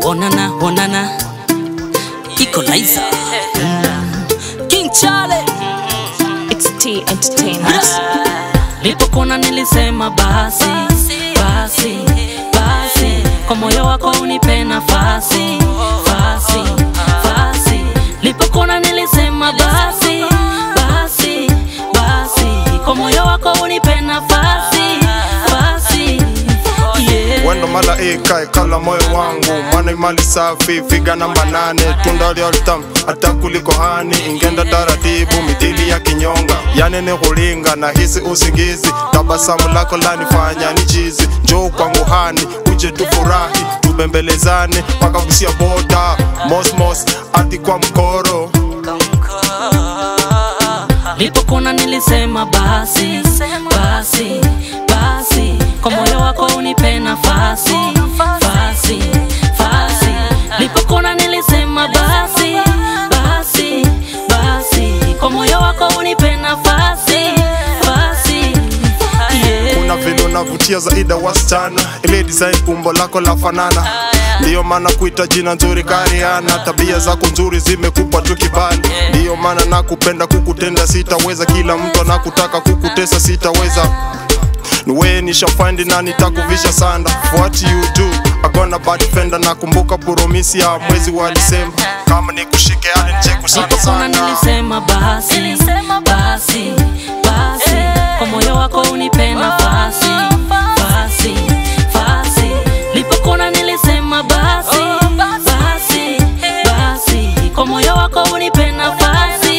Onana Equalizer King Charlie XT Entertainment. Nilipokona nilisema basi kwa moyo wako unipe nafasi Nilipokona nilisema basi kwa moyo wako unipe nafasi Wendo malaika ikala moyo wangu, mana imali safi, figa namba 8. Tunda lioltam, hata kuliko hani, ingenda taratibu, mitili ya kinyonga. Yani ni kulinga na hisi usingizi, tabasamu lako lanifanya ni chizi. Njoo kwangu hani, uje tufurahi, tubembelezane, paka kusia boda. Mos, ati kwa mkoro. Nilipokona nilisema basi kwa moyo wako unipe nafasi Nilipokona nilisema basi kwa moyo wako unipe nafasi Kuna vile unavutia zaidi wasichana, ile design umbo lako la fanana. Ndiyo maana kuita jina nzuri Kariana, tabia zako nzuri zimekupa tu kibali. Ndiyo maana nakupenda kukutenda sitaweza, kila mtu anakutaka kukutesa sitaweza. Niwe nisha find na nitakuvisha sanda. What you do, I gonna bad defender. Nakumbuka promisi ya mwezi wa Disemba, kama nikushike hadi nicheku sana. Nilisema basi kwa moyo wako unipe nafasi Nilipokona nilisema basi kwa moyo wako unipe nafasi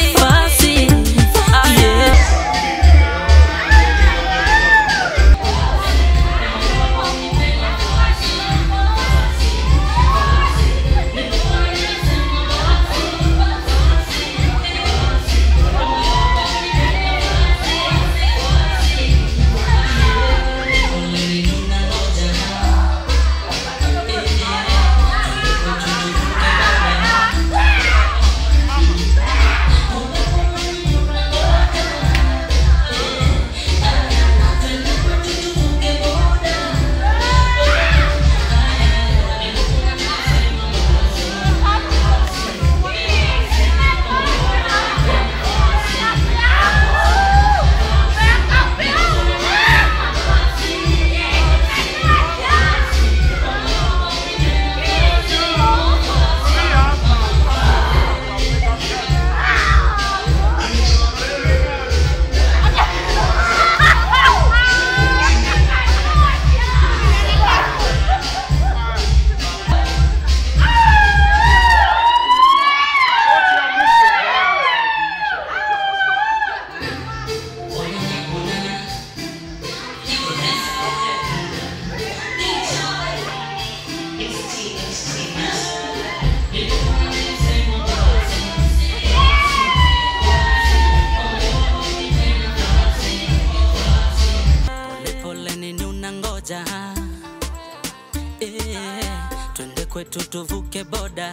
Twende kwetu tuvuke boda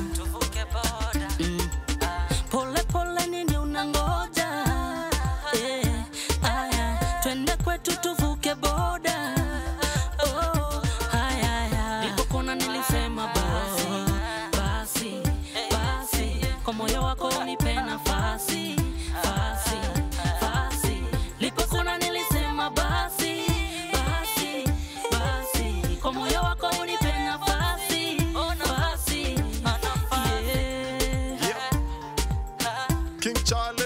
Pole nini unangoja Twende kwetu tuvuke boda Nilipokona nilisema basi kwa moyo wako unipe nafasi Nilipokona nilisema basi kwa moyo wako unipe nafasi King Charlie.